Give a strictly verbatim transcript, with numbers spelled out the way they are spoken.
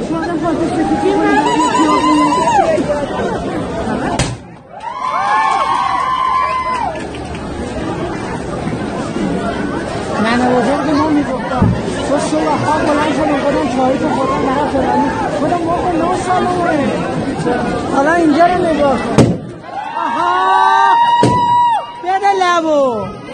من بزرگ ما میگفتم تو شو و خواب بلند شدم خودم چایی تو خودم نرفت شدم خودم موقع نه سالمه حالا اینجا رو نگاه کن آها بده لبو